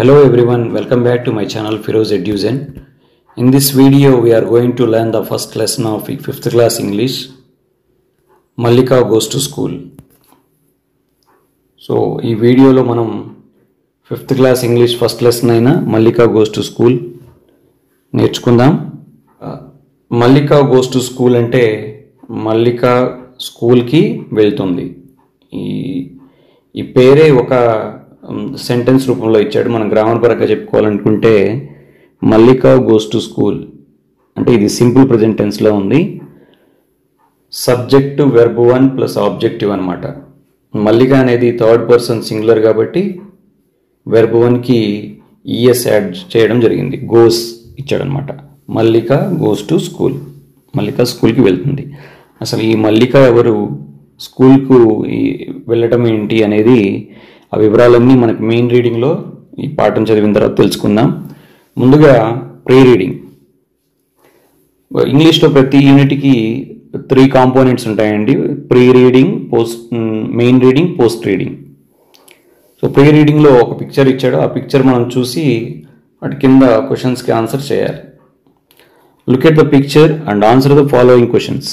Hello everyone, welcome back to my channel Firoz Eduzen. In this video we are going to learn the first lesson of 5th class English, Mallika Goes to School. So ఈ వీడియోలో మనం 5th class English first lesson అయిన Mallika Goes to School నేర్చుకుందాం. Mallika Goes to School అంటే మల్లిక స్కూల్కి వెళ్తుంది. ఈ పేరే ఒక సెంటెన్స్ రూపంలో ఇచ్చాడు. మనం గ్రామర్ పరంగా చెప్పుకోవాలనుకుంటే మల్లిక గోస్ టు స్కూల్ అంటే ఇది సింపుల్ ప్రెజెంట్ టెన్స్లో ఉంది. సబ్జెక్ట్ వెర్బ్ 1 ప్లస్ ఆబ్జెక్టివ్ అనమాట. మల్లిక అనేది థర్డ్ పర్సన్ సింగులర్ కాబట్టి వెర్బ్ 1కి ఈఎస్ యాడ్ చేయడం జరిగింది. గోస్ ఇచ్చాడనమాట. Mallika goes to school, Mallika స్కూల్కి వెళ్తుంది. అసలు ఈ మల్లిక ఎవరు, స్కూల్కు వెళ్ళటం ఏంటి అనేది ఆ వివరాలన్నీ మనకు మెయిన్ రీడింగ్లో ఈ పాఠం చదివిన తర్వాత తెలుసుకుందాం. ముందుగా ప్రీ రీడింగ్. ఇంగ్లీష్లో ప్రతి యూనిట్కి 3 కాంపోనెంట్స్ ఉంటాయండి. Pre reading, main reading, post reading. So pre రీడింగ్లో ఒక పిక్చర్ ఇచ్చాడు. ఆ పిక్చర్ మనం చూసి వాటి కింద క్వశ్చన్స్కి ఆన్సర్ చేయాలి. Look at the picture and answer the following questions.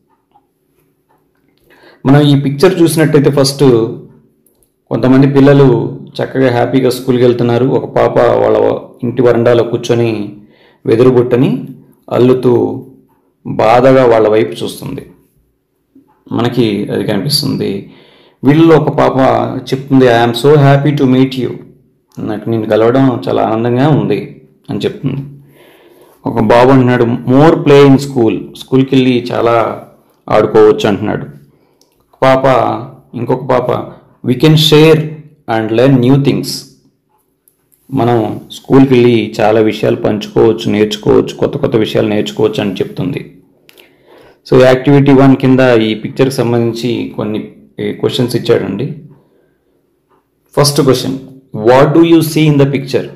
మనం ఈ పిక్చర్ చూసినట్టయితే ఫస్ట్ కొంతమంది పిల్లలు చక్కగా హ్యాపీగా స్కూల్కి వెళ్తున్నారు. ఒక పాప వాళ్ళ ఇంటి వరండాలో కూర్చొని వెదురుబుట్టని అల్లుతూ బాధగా వాళ్ళ వైపు చూస్తుంది. మనకి అది కనిపిస్తుంది. వీళ్ళలో ఒక పాప చెప్తుంది, I'm so happy to meet you, నాకు నిన్ను కలవడం చాలా ఆనందంగా ఉంది అని చెప్తుంది. ఒక బాబు అంటున్నాడు, మోర్ ప్లే ఇన్ స్కూల్, స్కూల్కి వెళ్ళి చాలా ఆడుకోవచ్చు అంటున్నాడు. ఇంకొక పాప we can share and learn new things, మనం స్కూల్కి వెళ్ళి చాలా విషయాలు పంచుకోవచ్చు, నేర్చుకోవచ్చు, కొత్త కొత్త విషయాలు నేర్చుకోవచ్చు అని చెప్తుంది. సో యాక్టివిటీ 1 కింద ఈ పిక్చర్కి సంబంధించి కొన్ని క్వశ్చన్స్ ఇచ్చాడండి. First question, what do you see in the picture?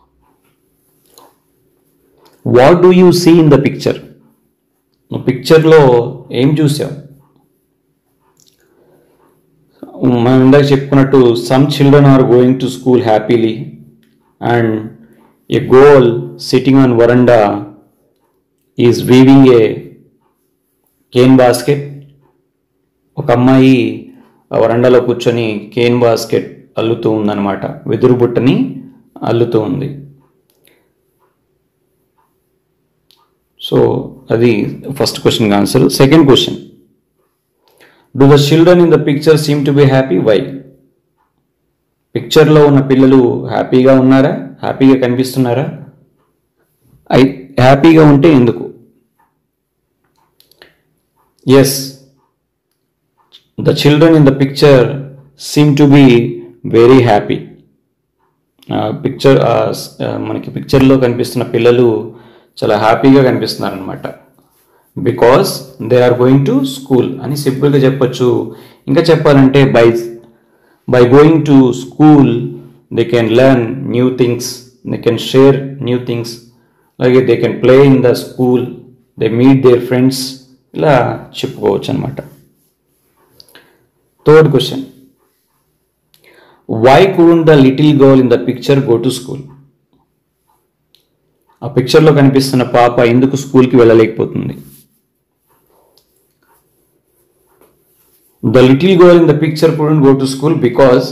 What do you see in the picture? పిక్చర్లో ఏం చూసావు? మనం ఇందాక చెప్పుకున్నట్టు some children are going to school happily and a girl sitting on verandah is weaving a cane basket. ఒక అమ్మాయి ఆ వరండాలో కూర్చొని కేన్ బాస్కెట్ అల్లుతూ ఉందన్నమాట, వెదురు బుట్టని అల్లుతూ ఉంది. సో అది ఫస్ట్ క్వశ్చన్కి ఆన్సర్. Second question, do the children in the picture seem to be happy? Why? పిక్చర్లో ఉన్న పిల్లలు హ్యాపీగా ఉన్నారా, హ్యాపీగా కనిపిస్తున్నారా? హ్యాపీగా ఉంటే ఎందుకు? Yes, the children in the picture seem to be very happy. మనకి పిక్చర్లో కనిపిస్తున్న పిల్లలు చాలా హ్యాపీగా కనిపిస్తున్నారు అనమాట. Because they are going to school అని సింపుల్గా చెప్పచ్చు. ఇంకా చెప్పాలంటే by going to school they can learn new things, they can share new things, అలాగే they can play in the school, they meet their friends, ఇలా చెప్పుకోవచ్చు అనమాట. Third question, why couldn't the little girl in the picture go to school? ఆ పిక్చర్లో కనిపిస్తున్న పాప ఎందుకు స్కూల్కి వెళ్ళలేకపోతుంది? The little girl in the picture couldn't go to school because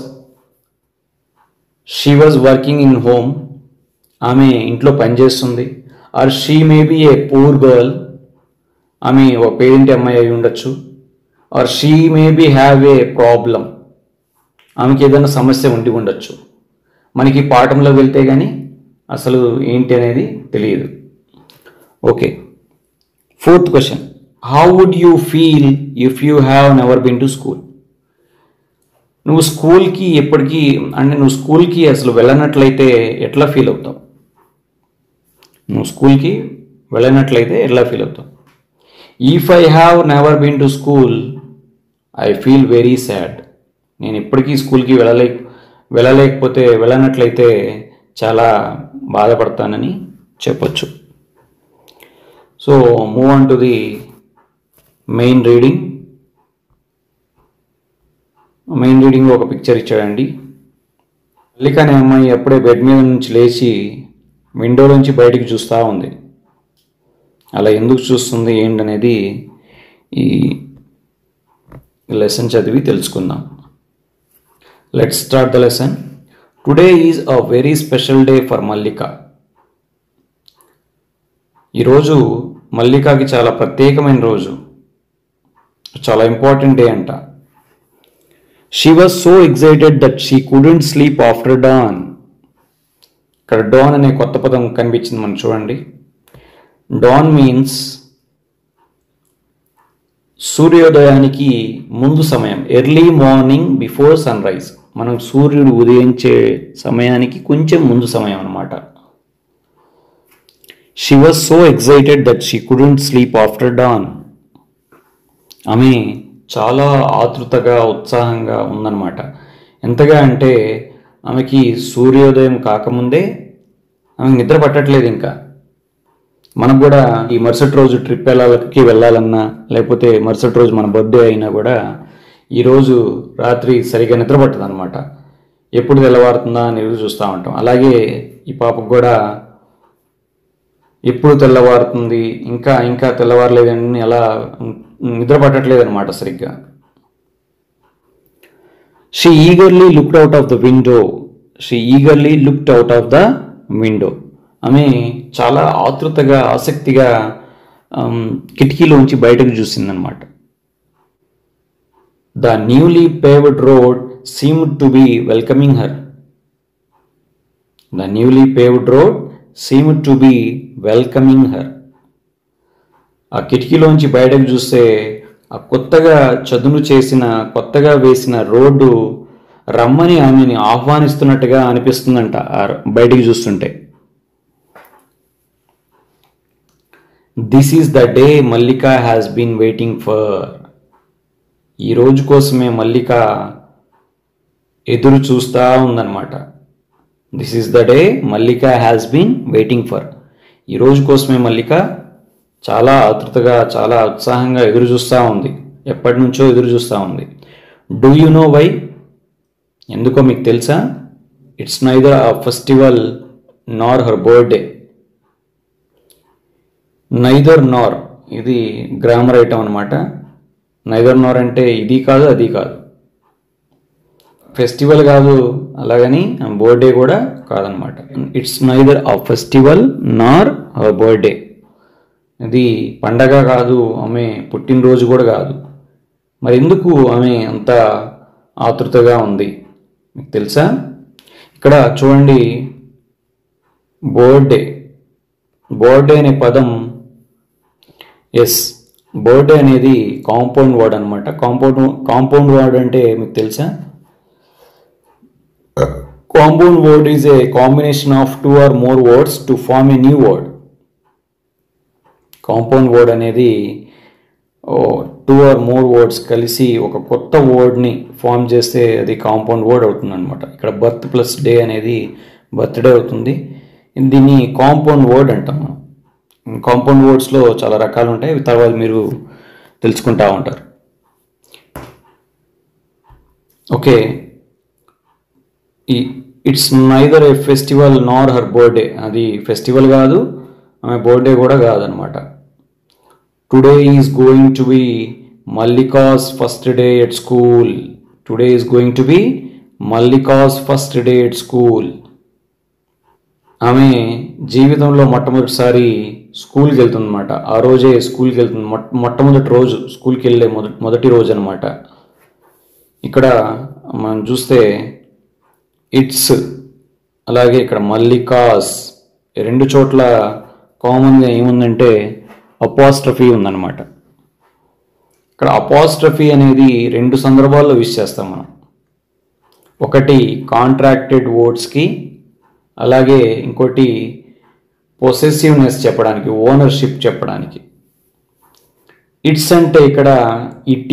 she was working in home. ఆమె ఇంట్లో పనిచేస్తుంది. Or she may be a poor girl, ఆమె ఒక పేరింటి అమ్మాయి అయి ఉండొచ్చు. Or she may be have a problem, ఆమెకి ఏదైనా సమస్య ఉండి ఉండొచ్చు. మనకి పాఠంలో వెళ్తే కానీ అసలు ఏంటి అనేది తెలియదు. Okay, fourth question, how would you feel if you have never been to school? నువ్వు స్కూల్కి ఎప్పటికీ అంటే నువ్వు స్కూల్కి అసలు వెళ్ళనట్లయితే ఎట్లా ఫీల్ అవుతావు? నువ్వు స్కూల్కి వెళ్ళనట్లయితే ఎట్లా ఫీల్ అవుతావు? If I have never been to school I feel very sad. నేను ఎప్పటికీ స్కూల్కి వెళ్ళనట్లయితే చాలా బాధపడతానని చెప్పొచ్చు. So move on to the main reading. Main రీడింగ్లో ఒక పిక్చర్ ఇచ్చాడండి. మల్లిక అనే అమ్మాయి అప్పుడే బెడ్ మీద నుంచి లేచి విండోలోంచి బయటికి చూస్తూ ఉంది. అలా ఎందుకు చూస్తుంది ఏంటనేది ఈ లెసన్ చదివి తెలుసుకుందాం. Let's start the lesson. Today is a very special day for Mallika. ఈరోజు మల్లికకి చాలా ప్రత్యేకమైన రోజు, చాలా ఇంపార్టెంట్ డే అంట. She was so excited that she couldn't sleep after dawn. ఇక్కడ డాన్ అనే కొత్త పదం కనిపించింది మనం చూడండి. డాన్ మీన్స్ సూర్యోదయానికి ముందు సమయం, early morning before sunrise. మనం సూర్యుడు ఉదయించే సమయానికి కొంచెం ముందు సమయం అన్నమాట. She was so excited that she couldn't sleep after dawn. ఆమె చాలా ఆతృతగా ఉత్సాహంగా ఉందన్నమాట. ఎంతగా అంటే ఆమెకి సూర్యోదయం కాకముందే ఆమె నిద్ర పట్టట్లేదు. ఇంకా మనకు కూడా ఈ మరుసటి రోజు ట్రిప్ వెళ్ళాలన్నా లేకపోతే మరుసటి రోజు మన బర్త్డే అయినా కూడా ఈరోజు రాత్రి సరిగా నిద్ర పట్టదు అనమాట. ఎప్పుడు తెల్లవారుతుందా అని ఎదురు చూస్తూ ఉంటాం. అలాగే ఈ పాపకు కూడా ఎప్పుడు తెల్లవారుతుంది, ఇంకా తెల్లవారలేదని అలా నిద్ర పట్టట్లేదు అనమాట సరిగ్గా. She eagerly looked out of the window. ఆమె చాలా ఆతృతగా ఆసక్తిగా కిటికీలోంచి బయటకు చూసిందనమాట. The newly paved road seemed to be welcoming her. ఆ కిటికీలోంచి బయటకు చూస్తే ఆ కొత్తగా కొత్తగా వేసిన రోడ్డు రమ్మని ఆమెని ఆహ్వానిస్తున్నట్టుగా అనిపిస్తుందంట బయటికి చూస్తుంటే. This is the day Mallika has been waiting for. ఈ రోజు కోసమే మల్లిక ఎదురు చూస్తూ ఉందన్నమాట. This is the day Mallika has been waiting for. ఈ రోజు కోసమే మల్లిక చాలా ఆతృతగా చాలా ఉత్సాహంగా ఎదురు చూస్తూ ఉంది. ఎప్పటి నుంచో ఎదురు చూస్తూ ఉంది. Do you know why? ఎందుకో మీకు తెలుసా? It's neither a festival nor her birthday. Neither nor ఇది గ్రామర్ ఐటమ్ అనమాట. నైదర్ నార్ అంటే ఇది కాదు అది కాదు, ఫెస్టివల్ కాదు అలాగని బర్త్డే కూడా కాదనమాట. It's neither a festival nor her birthday. ఇది పండగ కాదు, ఆమె పుట్టినరోజు కూడా కాదు. మరి ఎందుకు ఆమె అంత ఆతృతగా ఉంది మీకు తెలుసా? ఇక్కడ చూడండి, బర్త్డే అనే పదం, బర్త్డే అనేది కాంపౌండ్ వర్డ్ అనమాట. కాంపౌండ్ వర్డ్ అంటే మీకు తెలుసా? Compound word is a combination of 2 or more words to form a new word. కాంపౌండ్ వర్డ్ అనేది 2 or more words కలిసి ఒక కొత్త వర్డ్ని ఫామ్ చేస్తే అది కాంపౌండ్ వర్డ్ అవుతుంది అనమాట. ఇక్కడ బర్త్ ప్లస్ డే అనేది బర్త్డే అవుతుంది. దీన్ని కాంపౌండ్ వర్డ్ అంటాం మనం. కాంపౌండ్ వర్డ్స్లో చాలా రకాలు ఉంటాయి, తర్వాత మీరు తెలుసుకుంటా ఉంటారు. Okay, it's neither a festival nor her birthday. అది ఫెస్టివల్ కాదు, ఆమె బర్త్డే కూడా కాదనమాట. Today is going to be Mallika's first day at school. ఆమె జీవితంలో మొట్టమొదటిసారి స్కూల్కి వెళ్తుందన్నమాట. ఆ రోజే స్కూల్కి వెళ్తుంది. మొట్టమొదటి రోజు స్కూల్కి వెళ్ళే మొదటి రోజు అనమాట. ఇక్కడ మనం చూస్తే ఇట్స్, అలాగే ఇక్కడ మల్లికాస్, రెండు చోట్ల కామన్గా ఏముందంటే అపాస్ట్రఫీ ఉందన్నమాట. ఇక్కడ అపాస్ట్రఫీ అనేది 2 సందర్భాల్లో యూజ్ చేస్తాం మనం. ఒకటి కాంట్రాక్టెడ్ వర్డ్స్కి, అలాగే ఇంకోటి పొసెసివ్నెస్ చెప్పడానికి, ఓనర్షిప్ చెప్పడానికి. ఇట్స్ అంటే ఇక్కడ ఇట్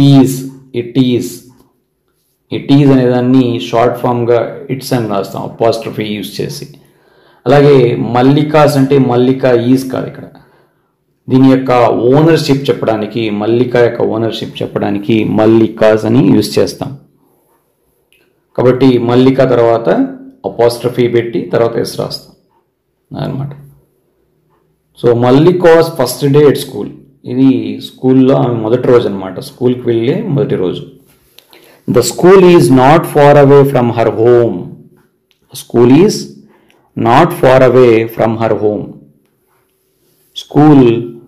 ఈజ్ అనేదాన్ని షార్ట్ ఫామ్గా ఇట్స్ అని రాస్తాం అపాస్ట్రఫీ యూజ్ చేసి. అలాగే మల్లికాస్ అంటే మల్లికా ఈజ్ కాదు, ఇక్కడ దీని యొక్క ఓనర్షిప్ చెప్పడానికి, మల్లిక యొక్క ఓనర్షిప్ చెప్పడానికి మల్లికాస్ అని యూజ్ చేస్తాం. కాబట్టి మల్లిక తర్వాత అపాస్ట్రఫీ పెట్టి తర్వాత ఎస్ రాస్తాం అనమాట. So Mallika's first day at school, ఇది స్కూల్లో ఆమె మొదటి రోజు అనమాట, స్కూల్కి వెళ్ళే మొదటి రోజు. The school is not far away from her home. School is not far away from her home. School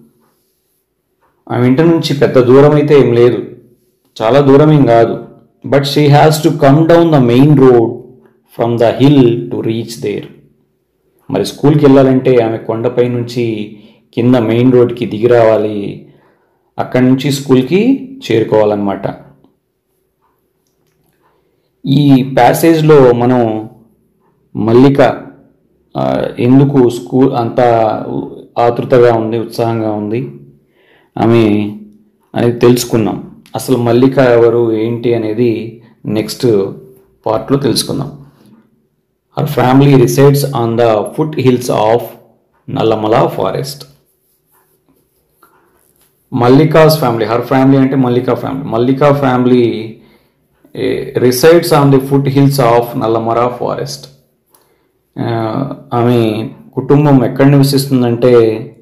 ఆమె ఇంటి నుంచి పెద్ద దూరం అయితే ఏం లేదు, చాలా దూరం ఏం కాదు. But she has to come down the main road from the hill to reach there. మరి స్కూల్కి వెళ్ళాలంటే ఆమె కొండపై నుంచి కింద మెయిన్ రోడ్కి దిగి రావాలి, అక్కడి నుంచి స్కూల్కి చేరుకోవాలన్నమాట. ఈ ప్యాసేజ్లో మనం మల్లిక ఎందుకు స్కూల్ అంత ఆతృతగా ఉంది, ఉత్సాహంగా ఉంది ఆమె అనేది తెలుసుకున్నాం. అసలు మల్లిక ఎవరు ఏంటి అనేది నెక్స్ట్ పార్ట్లో తెలుసుకుందాం. Her family resides on the foothills of Nallamala forest. Mallika's family, her family అంటే Mallika family. Mallika family resides on the foothills of Nallamala forest. ఆమె కుటుంబం ఎక్కడ నివసిస్తుందంటే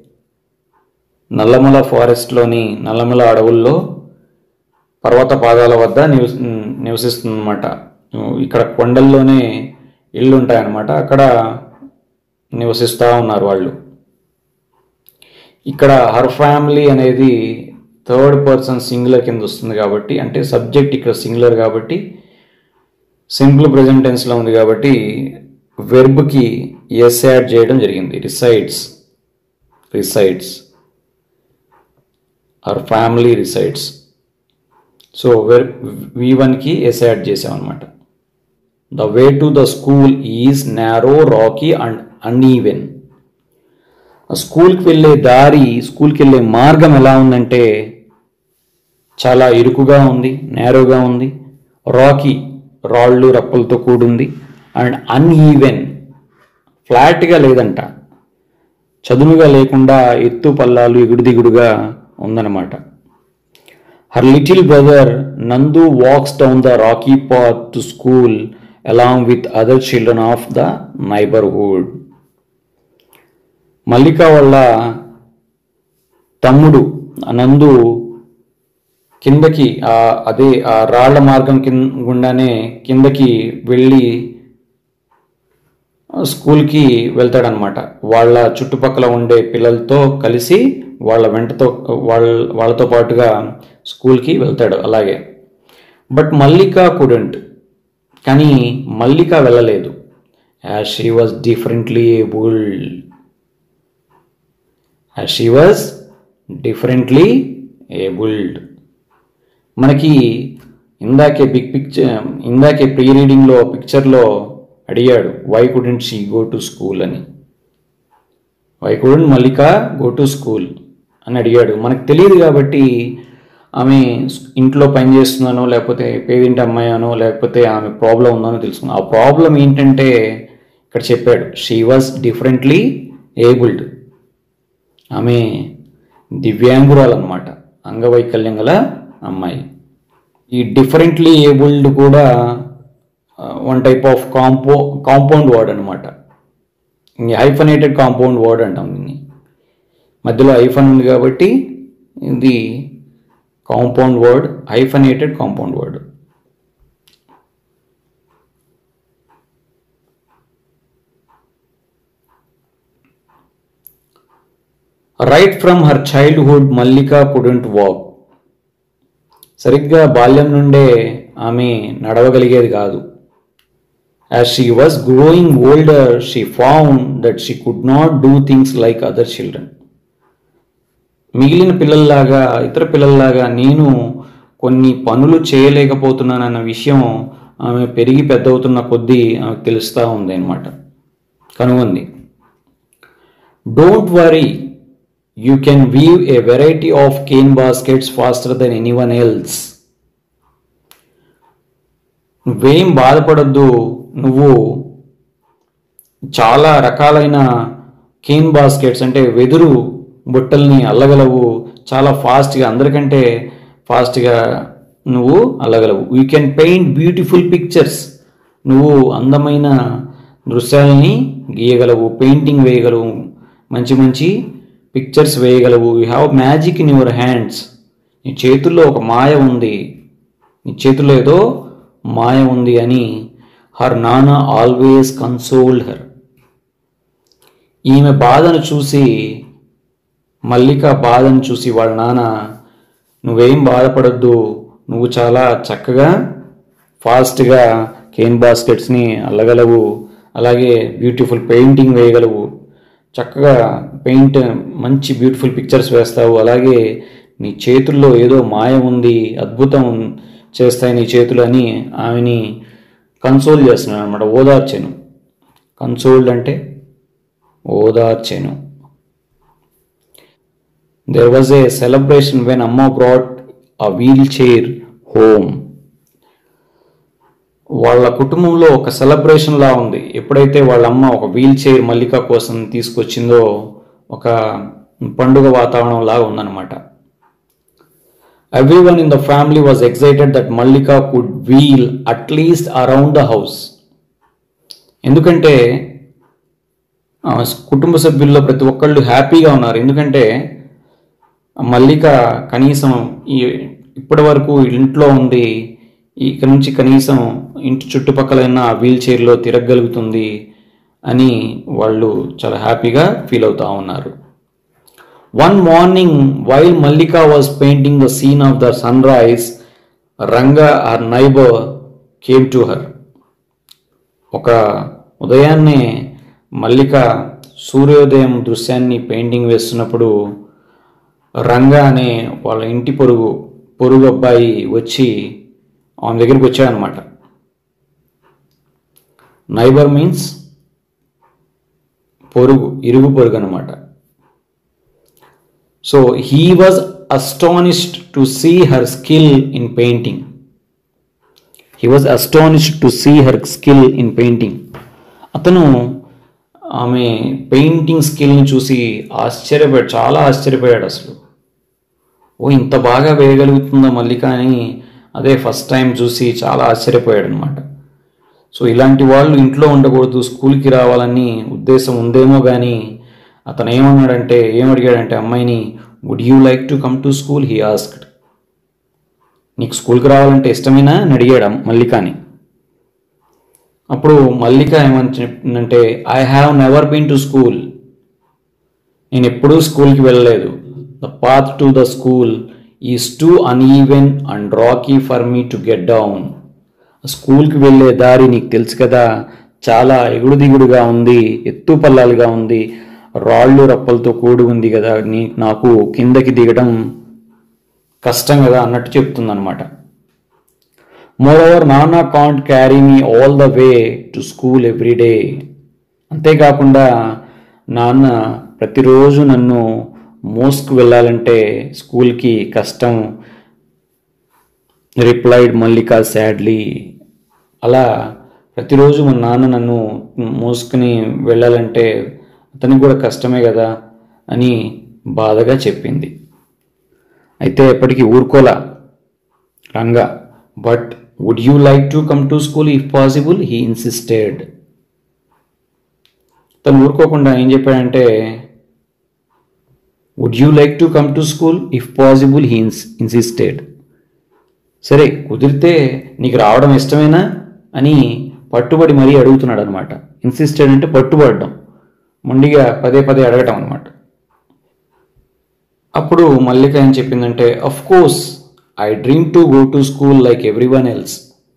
నల్లమల ఫారెస్ట్లోని నల్లమల అడవుల్లో పర్వత పాదాల వద్ద నివసిస్తుందన్నమాట. ఇక్కడ కొండల్లోనే ఇళ్ళు ఉంటాయన్నమాట, అక్కడ నివసిస్తూ ఉన్నారు వాళ్ళు. ఇక్కడ హర్ ఫ్యామిలీ అనేది థర్డ్ పర్సన్ సింగులర్ కింద వస్తుంది కాబట్టి, అంటే సబ్జెక్ట్ ఇక్కడ సింగులర్ కాబట్టి సింపుల్ ప్రెజెంట్ టెన్స్లో ఉంది కాబట్టి వెర్బ్కి ఎస్ యాడ్ చేయడం జరిగింది. Resides her family resides. So V1కి ఎస్ యాడ్ చేసామన్నమాట. The way to the school is narrow, rocky and uneven. స్కూల్కి వెళ్ళే దారి, స్కూల్కి వెళ్ళే మార్గం ఎలా ఉందంటే చాలా ఇరుకుగా ఉంది, నేరోగా ఉంది. రాకీ, రాళ్ళు రప్పలతో కూడింది. అండ్ అన్ఈవెన్, ఫ్లాట్గా లేదంట, చదునుగా లేకుండా ఎత్తు పల్లాలు ఎగుడు దిగుడుగా ఉందన్నమాట. Her little brother Nandu walks down the rocky path to school along with other children of the neighborhood. మల్లిక వాళ్ళ తమ్ముడు నందు కిందకి అదే ఆ రాళ్ల మార్గం గుండానే కిందకి వెళ్ళి స్కూల్కి వెళ్తాడనమాట. వాళ్ళ చుట్టుపక్కల ఉండే పిల్లలతో కలిసి వాళ్ళతో పాటుగా స్కూల్కి వెళ్తాడు అలాగే. బట్ మల్లిక కుడెంట్, కానీ మల్లిక వెళ్ళలేదు. As she was differently abled. మనకి ఇందాకే ప్రీ రీడింగ్లో పిక్చర్లో అడిగాడు, why couldn't she go to school అని. Why couldn't Mallika go to school అని అడిగాడు. మనకు తెలియదు కాబట్టి ఆమె ఇంట్లో పని చేస్తున్నానో లేకపోతే పేదింటి అమ్మాయినో లేకపోతే ఆమె ప్రాబ్లం ఉందనో తెలుసుకున్నాను. ఆ ప్రాబ్లం ఏంటంటే ఇక్కడ చెప్పాడు, షీ వాజ్ డిఫరెంట్లీ ఏబుల్డ్. ఆమె దివ్యాంగురాలు అన్నమాట, అంగవైకల్యం గల అమ్మాయి. ఈ డిఫరెంట్లీ ఏబుల్డ్ కూడా one type of compound word అనమాట. హైఫనేటెడ్ కాంపౌండ్ వర్డ్ అంటాం దీన్ని. మధ్యలో హైఫన్ ఉంది కాబట్టి ఇది compound word, hyphenated compound word. Right from her childhood Mallika couldn't walk. సరిగ్గా బాల్యం నుండే ఆమె నడవగలిగేది కాదు. As she was growing older she found that she could not do things like other children. మిగిలిన పిల్లల్లాగా, ఇతర పిల్లల్లాగా నేను కొన్ని పనులు చేయలేకపోతున్నానన్న విషయం ఆమె పెరిగి పెద్దవుతున్న కొద్దీ ఆమెకు తెలుస్తూ ఉంది అన్నమాట, కనుగొంది. Don't worry, you can weave a variety of cane baskets faster then anyone else. నువ్వేం బాధపడద్దు, నువ్వు చాలా రకాలైన కేన్ బాస్కెట్స్ అంటే వెదురు బుట్టల్ని అల్లగలవు చాలా ఫాస్ట్గా, అందరికంటే ఫాస్ట్గా నువ్వు అల్లగలవు. You can paint beautiful pictures, నువ్వు అందమైన దృశ్యాలని గీయగలవు, పెయింటింగ్ వేయగలవు, మంచి మంచి పిక్చర్స్ వేయగలవు. You have magic in your hands. నీ చేతుల్లో ఒక మాయ ఉంది, నీ చేతుల్లో ఏదో మాయ ఉంది అని హర్ నాన్న ఆల్వేస్ కన్సోల్డ్ హర్. ఈమె బాధను చూసి, మల్లిక బాధను చూసి వాళ్ళ నాన్న, నువ్వేం బాధపడద్దు, నువ్వు చాలా చక్కగా ఫాస్ట్గా కేన్ బాస్కెట్స్ని అల్లగలవు, అలాగే బ్యూటిఫుల్ పెయింటింగ్ వేయగలవు, చక్కగా మంచి బ్యూటిఫుల్ పిక్చర్స్ వేస్తావు, అలాగే నీ చేతుల్లో ఏదో మాయ ఉంది, అద్భుతం చేస్తాయి నీ చేతులు అని ఆమెని కన్సోల్ చేస్తున్నాను అనమాట, ఓదార్చెను. కన్సోల్డ్ అంటే ఓదార్చెను. There was a celebration when Amma brought a wheelchair home. వాళ్ళ కుటుంబంలో ఒక సెలబ్రేషన్ లా ఉంది. ఎప్పుడైతే వాళ్ళ అమ్మ ఒక వీల్ చైర్ మల్లిక కోసం తీసుకొచ్చిందో ఒక పండుగ వాతావరణం లాగా ఉందన్నమాట. Everyone in the family was excited that Mallika could wheel at least around the house. ఎందుకంటే కుటుంబ సభ్యుల్లో ప్రతి ఒక్కళ్ళు హ్యాపీగా ఉన్నారు. ఎందుకంటే మల్లిక కనీసం ఇప్పటి వరకు ఇంట్లో ఉంది, ఇక్కడ నుంచి కనీసం ఇంటి చుట్టుపక్కలైనా వీల్ చైర్లో తిరగగలుగుతుంది అని వాళ్ళు చాలా హ్యాపీగా ఫీల్ అవుతూ ఉన్నారు. One morning while Mallika was painting the scene of the sunrise, Ranga her neighbour came to her. ఒక ఉదయాన్నే మల్లిక సూర్యోదయం దృశ్యాన్ని పెయింటింగ్ వేస్తున్నప్పుడు రంగా అనే వాళ్ళ ఇంటి పొరుగు అబ్బాయి వచ్చి ఆమె దగ్గరికి వచ్చాడనమాట. నైబర్ మీన్స్ ఇరుగు పొరుగు అనమాట. So he was astonished to see her skill in painting. అతను ఆమె పెయింటింగ్ స్కిల్ని చూసి చాలా ఆశ్చర్యపోయాడు. అసలు ఇంత బాగా వేయగలుగుతుందా మల్లిక అని అదే ఫస్ట్ టైం చూసి చాలా ఆశ్చర్యపోయాడు అనమాట. సో ఇలాంటి వాళ్ళు ఇంట్లో ఉండకూడదు, స్కూల్కి రావాలని ఉద్దేశం ఉందేమో కానీ అతను ఏమడిగాడంటే అమ్మాయిని, would you like to come to school, he asked. నీకు స్కూల్కి రావాలంటే ఇష్టమేనా అని అడిగాడు మల్లికాని. అప్పుడు మల్లిక ఏమని చెప్పిందంటే, I have never been to school. నేను ఎప్పుడూ స్కూల్కి వెళ్ళలేదు. The path to the school is too uneven and rocky for me to get down. స్కూల్కి వెళ్ళే దారి నీకు తెలుసు కదా, చాలా ఎగుడు దిగుడుగా ఉంది, ఎత్తు పల్లాలుగా ఉంది, రాళ్ళు రప్పలతో కూడి ఉంది కదా, నాకు కిందకి దిగడం కష్టం కదా అన్నట్టు చెప్తుందన్నమాట. మోరోవర్ నాన్న can't carry me all the way to school every day. అంతేకాకుండా నాన్న ప్రతిరోజు నన్ను మోస్కు వెళ్ళాలంటే స్కూల్కి కష్టం, రిప్లైడ్ మల్లిక సాడ్లీ. అలా ప్రతిరోజు మా నాన్న నన్ను మోసుకుని వెళ్ళాలంటే అతనికి కూడా కష్టమే కదా అని బాధగా చెప్పింది. అయితే ఎప్పటికీ ఊరుకోలా Ranga. But would you like to come to school if possible, he insisted. తను ఊరుకోకుండా ఏం చెప్పాడంటే, would you like to come to school if possible, he insisted. సరే కుదిరితే నీకు రావడం ఇష్టమేనా అని పట్టుబడి మరీ అడుగుతున్నాడు అనమాట. ఇన్సిస్టెడ్ అంటే పట్టుబడడం, మొండిగా పదే పదే అడగటం అనమాట. అప్పుడు మల్లిక ఏం చెప్పిందంటే, of course I dream to go to school like everyone else.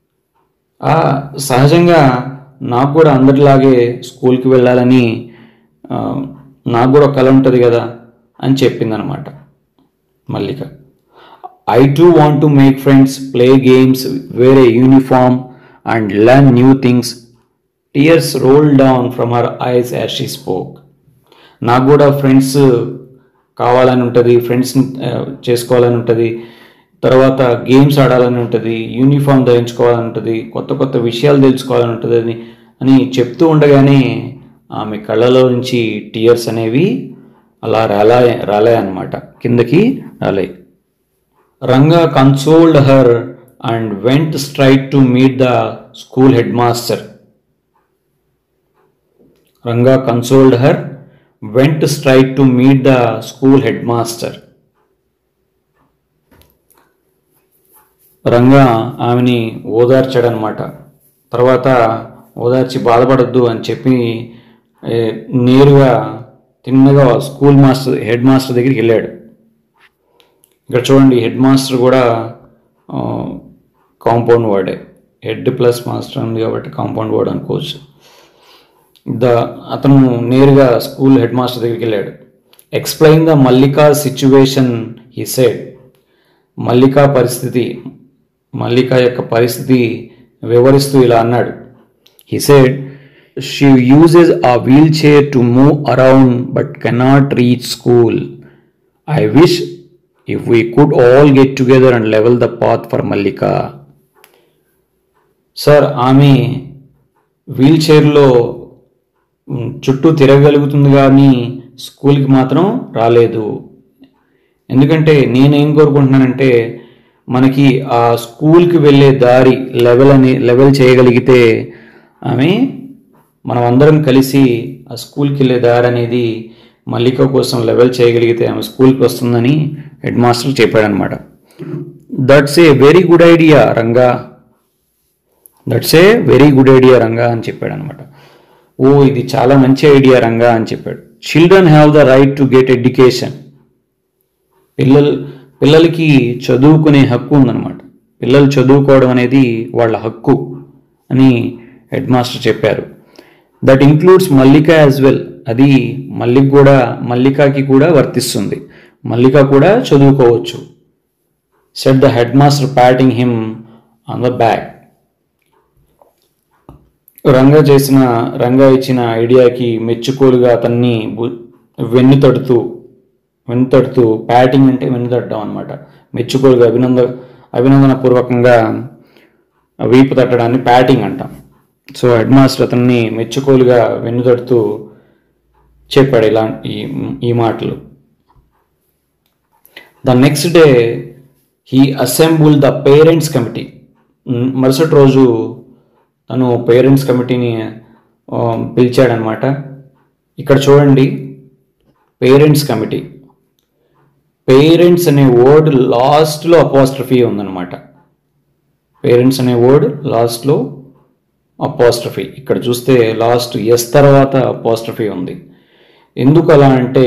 సహజంగా నాకు కూడా అందరిలాగే స్కూల్కి వెళ్ళాలని నాకు కూడా ఒక కల ఉంటుంది కదా అని చెప్పిందనమాట Mallika. I too want to make friends, play games, wear a uniform and learn new things. Tears roll down from her eyes as she spoke. నాకు కూడా ఫ్రెండ్స్ కావాలని ఉంటుంది, ఫ్రెండ్స్ని చేసుకోవాలని ఉంటుంది, తర్వాత గేమ్స్ ఆడాలని ఉంటుంది, యూనిఫామ్ ధరించుకోవాలని ఉంటుంది, కొత్త కొత్త విషయాలు తెలుసుకోవాలని ఉంటుంది అని చెప్తూ ఉండగానే ఆమె కళ్ళలో నుంచి టీయర్స్ అనేవి అలా రాలే అన్నమాట, కిందకి రాలే. Ranga consoled her and went straight to meet the school head master. Ranga consoled her, went straight to meet the school headmaster. Ranga ఆమెని ఓదార్చాడనమాట. తర్వాత ఓదార్చి బాధపడద్దు అని చెప్పి నేరుగా తిన్నగా హెడ్ మాస్టర్ దగ్గరికి వెళ్ళాడు. ఇక్కడ చూడండి, హెడ్ మాస్టర్ కూడా కాంపౌండ్ వర్డే, హెడ్ ప్లస్ మాస్టర్ ఉంది కాబట్టి కాంపౌండ్ వర్డ్ అనుకోవచ్చు. అతను నేరుగా స్కూల్ హెడ్ మాస్టర్ దగ్గరికి వెళ్ళాడు. Explain the Mallika situation he said. Mallika యొక్క పరిస్థితి వివరిస్తూ ఇలా అన్నాడు. He said, she uses a wheelchair to move around but cannot reach school. I wish if we could all get together and level the path for Mallika. Sir, ఆమె wheel చైర్లో చుట్టూ తిరగగలుగుతుంది కానీ స్కూల్కి మాత్రం రాలేదు. ఎందుకంటే నేనేం కోరుకుంటున్నానంటే, మనకి ఆ స్కూల్కి వెళ్ళే దారి లెవెల్ చేయగలిగితే మనం అందరం కలిసి ఆ స్కూల్కి వెళ్ళే దారి అనేది మల్లిక కోసం లెవెల్ చేయగలిగితే ఆమె స్కూల్కి వస్తుందని హెడ్ మాస్టర్ చెప్పాడనమాట. That's a very good idea Ranga, అని చెప్పాడనమాట. ఇది చాలా మంచి ఐడియా రంగా అని చెప్పాడు. Children have the right to get education. పిల్లలకి చదువుకునే హక్కు ఉందన్నమాట. పిల్లలు చదువుకోవడం అనేది వాళ్ళ హక్కు అని హెడ్ మాస్టర్ చెప్పారు. That includes Mallika as well. అది మల్లికకి కూడా వర్తిస్తుంది. మల్లిక కూడా చదువుకోవచ్చు. Said the head master patting him on the back. Ranga ఇచ్చిన ఐడియాకి మెచ్చుకోలుగా అతన్ని వెన్ను తడుతూ ప్యాటింగ్ అంటే వెన్ను తట్టడం అనమాట. మెచ్చుకోలుగా అభినందన పూర్వకంగా వీపు తట్టడాన్ని ప్యాటింగ్ అంటాం. సో హెడ్ మాస్టర్ అతన్ని మెచ్చుకోలుగా వెన్ను తడుతూ చెప్పాడు ఈ మాటలు. The next day he assemble the parents committee. మరుసటి రోజు తను పేరెంట్స్ కమిటీని పిలిచాడనమాట. ఇక్కడ చూడండి, పేరెంట్స్ కమిటీ. పేరెంట్స్ అనే వర్డ్ లాస్ట్లో అపాస్ట్రఫీ ఉందన్నమాట. పేరెంట్స్ అనే వర్డ్ లాస్ట్లో అపాస్ట్రఫీ. ఇక్కడ చూస్తే లాస్ట్ ఎస్ తర్వాత అపాస్ట్రఫీ ఉంది. ఎందుకు అలా అంటే,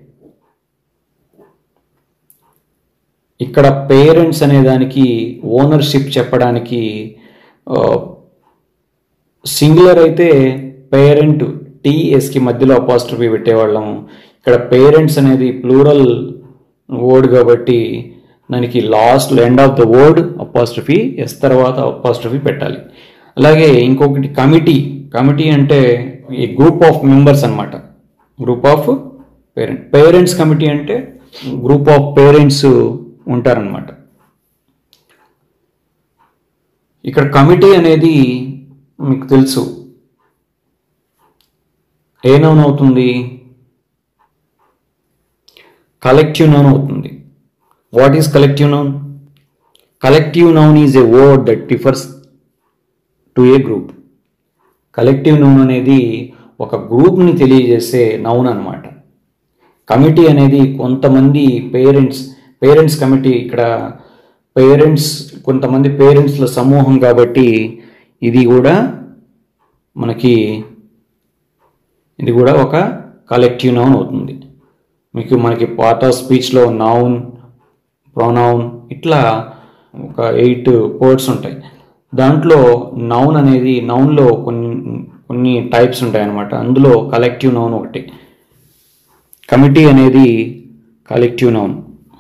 ఇక్కడ పేరెంట్స్ అనే దానికి ఓనర్షిప్ చెప్పడానికి సింగులర్ అయితే పేరెంట్ టీఎస్కి మధ్యలో అపాస్ట్రఫీ పెట్టేవాళ్ళం. ఇక్కడ పేరెంట్స్ అనేది ప్లూరల్ వర్డ్ కాబట్టి దానికి last end of the word apostrophe, S తర్వాత అపాస్ట్రఫీ పెట్టాలి. అలాగే ఇంకొకటి కమిటీ అంటే ఈ గ్రూప్ ఆఫ్ మెంబర్స్ అనమాట. గ్రూప్ ఆఫ్ పేరెంట్స్ కమిటీ అంటే గ్రూప్ ఆఫ్ పేరెంట్స్ ఉంటారనమాట. ఇక్కడ కమిటీ అనేది మీకు తెలుసు ఏ నౌన్ అవుతుంది? కలెక్టివ్ నౌన్ అవుతుంది. What is collective noun? Collective noun is a word that refers to a group. Collective noun అనేది ఒక గ్రూప్ని తెలియజేసే నౌన్ అనమాట. కమిటీ అనేది కొంతమంది పేరెంట్స్ కమిటీ. ఇక్కడ కొంతమంది పేరెంట్స్ల సమూహం కాబట్టి ఇది కూడా ఒక కలెక్టివ్ నౌన్ అవుతుంది. మనకి పార్ట్ ఆఫ్ స్పీచ్లో నౌన్, ప్రొనౌన్ ఇట్లా ఒక 8 వర్డ్స్ ఉంటాయి. దాంట్లో నౌన్లో కొన్ని టైప్స్ ఉంటాయి అన్నమాట. అందులో కలెక్టివ్ నౌన్ ఒకటి. కమిటీ అనేది collective noun.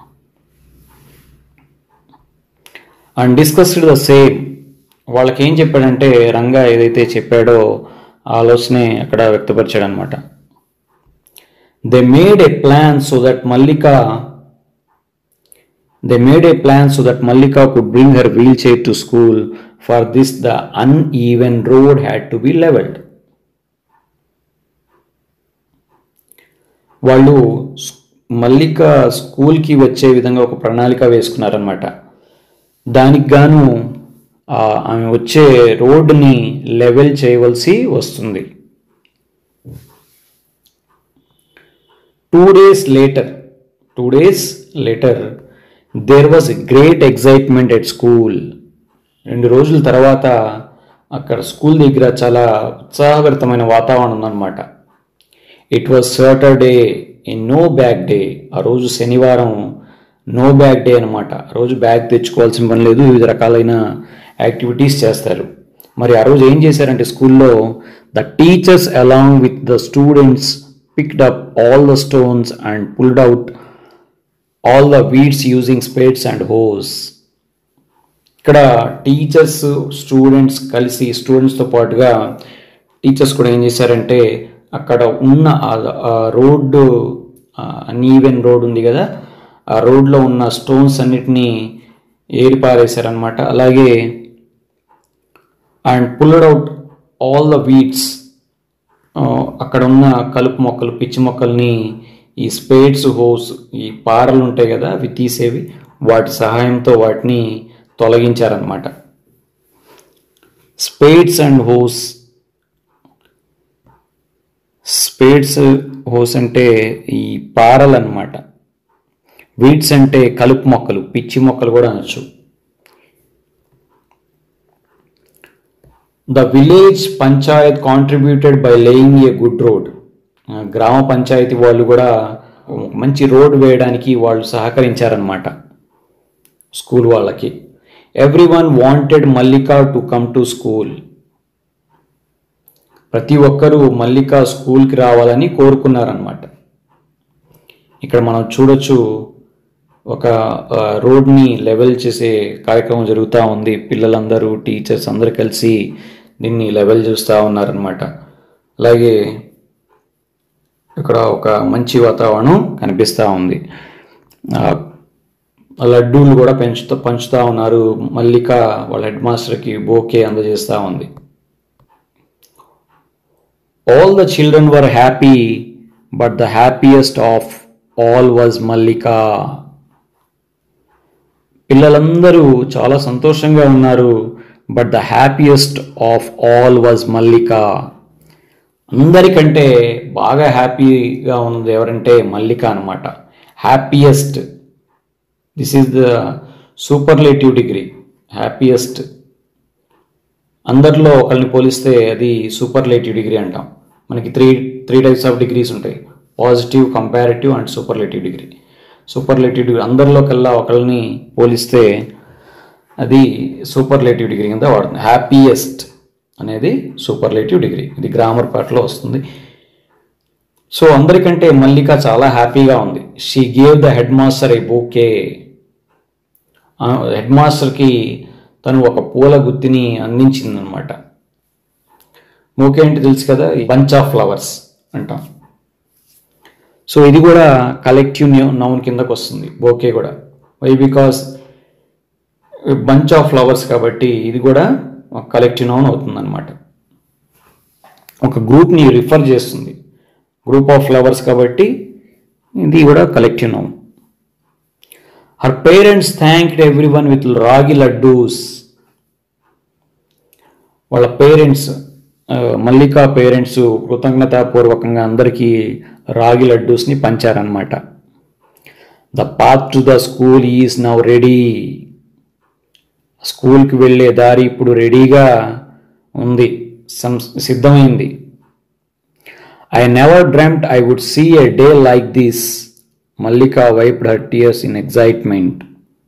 And discussed the same. వాళ్ళకి ఏం చెప్పాడంటే, రంగా ఏదైతే చెప్పాడో ఆలోచనే అక్కడ వ్యక్తపరిచాడు అనమాట. They made a plan so that Mallika could bring her wheel chair to school. For this the uneven road had to be levelled. వాళ్ళు మల్లిక స్కూల్కి వచ్చే విధంగా ఒక ప్రణాళిక వేసుకున్నారనమాట. దానికి గాను ఆమె వచ్చే రోడ్డుని లెవెల్ చేయవలసి వస్తుంది. Two days later there was great excitement at school. 2 రోజుల తర్వాత అక్కడ స్కూల్ దగ్గర చాలా ఉత్సాహభరితమైన వాతావరణం ఉందన్నమాట. It was Saturday in no bag day. ఆ రోజు శనివారం, నో బ్యాగ్ డే అనమాట. ఆ రోజు బ్యాగ్ తెచ్చుకోవాల్సిన పని లేదు, వివిధ రకాలైన యాక్టివిటీస్ చేస్తారు. మరి ఆ రోజు ఏం చేశారంటే స్కూల్లో the teachers along with the students picked up all the stones and pulled out all the weeds using spades and hoes. ఇక్కడ టీచర్స్ స్టూడెంట్స్ కలిసి, స్టూడెంట్స్తో పాటుగా టీచర్స్ కూడా ఏం చేశారంటే అక్కడ ఉన్న రోడ్డు, అన్ఈవెన్ రోడ్ ఉంది కదా, ఆ రోడ్లో ఉన్న స్టోన్స్ అన్నిటినీ ఏరిపారేశారనమాట. అలాగే and pulled out all the weeds, అక్కడ ఉన్న కలుపు మొక్కలు, పిచ్చి మొక్కల్ని ఈ స్పేడ్స్, హోస్, ఈ పారలు ఉంటాయి కదా అవి తీసేవి, వాటి సహాయంతో వాటిని తొలగించారనమాట. Spades and hoes. Spades, hoes అంటే ఈ పారలు అన్నమాట. వీడ్స్ అంటే కలుపు మొక్కలు, పిచ్చి మొక్కలు కూడా అనొచ్చు. The village panchayat contributed by laying a good road. గ్రామ పంచాయతీ వాళ్ళు కూడా మంచి రోడ్ వేయడానికి వాళ్ళు సహకరించారనమాట స్కూల్ వాళ్ళకి. Everyone wanted Mallika to come to school. ప్రతి ఒక్కరూ మల్లిక స్కూల్కి రావాలని కోరుకున్నారనమాట. ఇక్కడ మనం చూడొచ్చు, ఒక రోడ్ని లెవెల్ చేసే కార్యక్రమం జరుగుతూ ఉంది. పిల్లలందరూ, టీచర్స్ అందరూ కలిసి దీన్ని లెవెల్ చేస్తూ ఉన్నారనమాట. అలాగే ఇక్కడ ఒక మంచి వాతావరణం కనిపిస్తూ ఉంది. లడ్డూలు కూడా పంచుతూ ఉన్నారు. మల్లిక వాళ్ళ హెడ్ మాస్టర్కి బోకే అందజేస్తూ ఉంది. All the children were happy but the happiest of all was Mallika. పిల్లలందరూ చాలా సంతోషంగా ఉన్నారు. But the happiest of all was Mallika. అందరికంటే బాగా హ్యాపీగా ఉన్నది ఎవరంటే మల్లిక అనమాట. Happiest, this is the superlative degree. Happiest, అందరిలో ఒకరిని పోలిస్తే అది సూపర్లేటివ్ డిగ్రీ అంటాం. మనకి త్రీ టైప్స్ ఆఫ్ డిగ్రీస్ ఉంటాయి: positive, comparative and superlative degree. Superlative degree అందరిలో కల్లా ఒకరిని పోలిస్తే అది సూపర్లేటివ్ డిగ్రీ కింద వాడుతుంది. హ్యాపీయెస్ట్ అనేది సూపర్లేటివ్ డిగ్రీ. ఇది గ్రామర్ పార్ట్లో వస్తుంది. సో అందరికంటే మల్లిక చాలా హ్యాపీగా ఉంది. She gave the head master a bouquet. Head మాస్టర్కి తను ఒక పూల గుత్తిని అందించింది అనమాట. బూకే అంటే తెలుసు కదా, బంచ్ ఆఫ్ ఫ్లవర్స్ అంటాం. సో ఇది కూడా కలెక్టివ్ నౌన్ కిందకు వస్తుంది, బోకే కూడా. Why? Because bunch of flowers కాబట్టి ఇది కూడా కలెక్టివ్ నౌన్ అవుతుంది అనమాట. ఒక గ్రూప్ని రిఫర్ చేస్తుంది, గ్రూప్ ఆఫ్ ఫ్లవర్స్ కాబట్టి ఇది కూడా collective noun. Her parents thanked everyone with ragi laddoos. వాళ్ళ పేరెంట్స్, మల్లిక పేరెంట్స్ కృతజ్ఞతాపూర్వకంగా అందరికీ రాగి లడ్డూస్ని పంచారనమాట. The path to the school is now ready. స్కూల్కి వెళ్ళే దారి ఇప్పుడు రెడీగా ఉంది, సిద్ధమైంది. I never dreamed I would see a day like this. Mallika wiped her tears in excitement.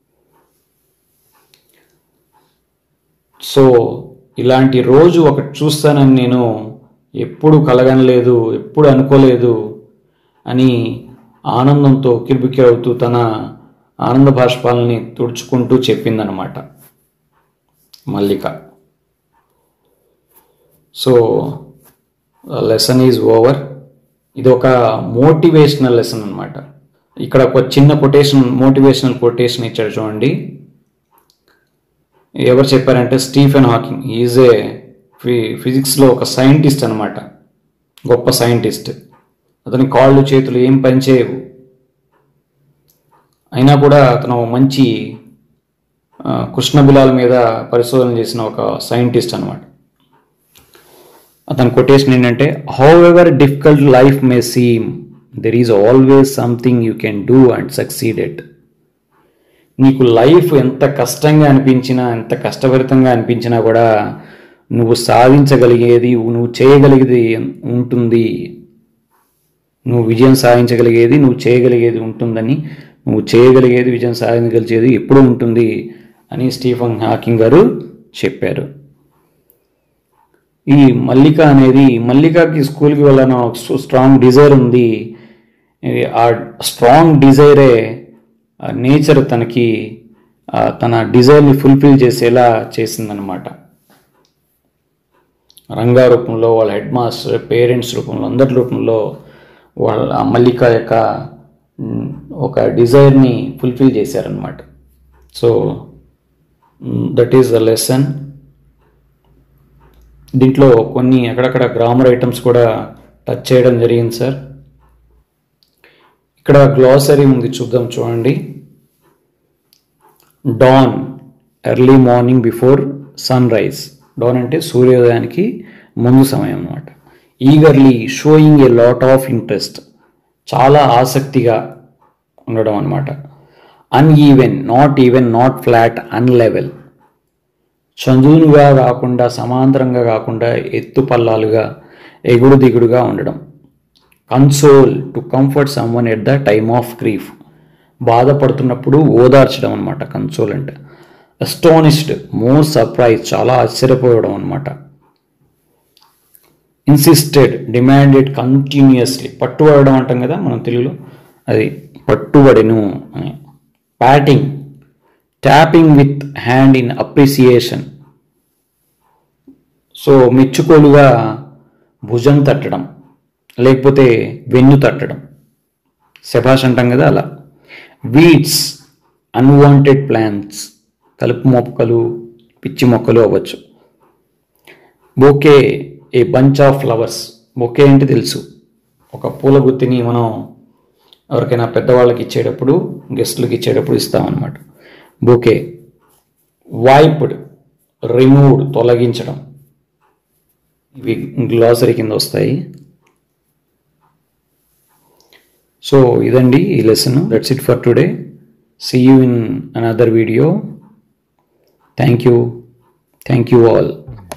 So ఇలాంటి రోజు ఒకటి చూస్తానని నేను ఎప్పుడు కలగనలేదు, ఎప్పుడు అనుకోలేదు అని ఆనందంతో కిరిబికిరవుతూ తన ఆనంద బాష్పాలని తుడుచుకుంటూ చెప్పిందనమాట Mallika. So lesson is over. ఇది ఒక మోటివేషనల్ లెసన్ అనమాట. ఇక్కడ ఒక చిన్న మోటివేషనల్ కొటేషన్ ఇచ్చాడు చూడండి. ఎవరు చెప్పారంటే స్టీఫెన్ హాకింగ్. ఈజ్ ఏ ఫిజిక్స్లో ఒక సైంటిస్ట్ అనమాట, గొప్ప సైంటిస్ట్. అతని కాళ్ళు చేతులు ఏం పనిచేయవు, అయినా కూడా అతను మంచి కృష్ణబిలాల మీద పరిశోధన చేసిన ఒక సైంటిస్ట్ అనమాట. అతని కొటేషన్ ఏంటంటే, however difficult life may seem there is always something you can do and succeed it. నీకు లైఫ్ ఎంత కష్టంగా అనిపించినా, ఎంత కష్టభరితంగా అనిపించినా కూడా నువ్వు సాధించగలిగేది, నువ్వు చేయగలిగేది ఉంటుంది. నువ్వు విజయం సాధించగలిగేది, నువ్వు చేయగలిగేది ఉంటుందని, నువ్వు చేయగలిగేది, విజయం సాధించగలిగేది ఎప్పుడూ ఉంటుంది అని స్టీఫెన్ హాకింగ్ గారు చెప్పారు. ఈ మల్లిక అనేది, మల్లికకి స్కూల్కి వెళ్ళాలని స్ట్రాంగ్ డిజైర్ ఉంది. ఆ స్ట్రాంగ్ డిజైరే నేచర్ తనకి తన డిజైర్ని ఫుల్ఫిల్ చేసేలా చేసిందనమాట. రంగా రూపంలో, వాళ్ళ హెడ్ మాస్టర్, పేరెంట్స్ రూపంలో, అందరి రూపంలో వాళ్ళ మల్లిక యొక్క ఒక డిజైర్ని ఫుల్ఫిల్ చేశారనమాట. So that is the lesson. దీంట్లో కొన్ని అక్కడక్కడ గ్రామర్ ఐటమ్స్ కూడా టచ్ చేయడం జరిగింది సార్. ఇక్కడ గ్లాసరీ ఉంది, చూద్దాం చూడండి. Dawn, early morning before sunrise. Dawn అంటే సూర్యోదయానికి ముందు సమయం అన్నమాట. Eagerly, showing a lot of interest, చాలా ఆసక్తిగా ఉండడం అన్నమాట. Uneven, not even, not flat, unlevel, చదునుగా కాకుండా, సమాంతరంగా కాకుండా, ఎత్తు పల్లాలుగా, ఎగుడు దిగుడుగా ఉండడం. Console, to comfort someone at the time of grief, బాధపడుతున్నప్పుడు ఓదార్చడం అనమాట కన్సోల్ అంటే. అస్టానిష్డ్, మోర్ సర్ప్రైజ్, చాలా ఆశ్చర్యపోవడం అనమాట. ఇన్సిస్టెడ్, డిమాండెడ్ కంటిన్యూస్లీ, పట్టుబడడం అంటాం కదా మనం తెలుగులో, అది పట్టుబడెను అని. Patting, tapping with hand in appreciation, so మెచ్చుకోలుగా భుజం తట్టడం లేకపోతే వెన్ను తట్టడం, శభాష్ అంటాం కదా అలా. వీడ్స్, అన్వాంటెడ్ ప్లాంట్స్, కలుపు మొక్కలు, పిచ్చి మొక్కలు అవ్వచ్చు. Bouquet, a bunch of flowers. Bouquet అంటే తెలుసు, ఒక పూల గుత్తిని మనం ఎవరికైనా పెద్దవాళ్ళకి ఇచ్చేటప్పుడు, గెస్టులకి ఇచ్చేటప్పుడు ఇస్తామన్నమాట. బొకే. వైప్డ్, రిమూవ్డ్, తొలగించడం. ఇవి గ్లాసరీ కింద వస్తాయి. సో ఇదండి ఈ lesson. That's it for today. See you in another video. Thank you all.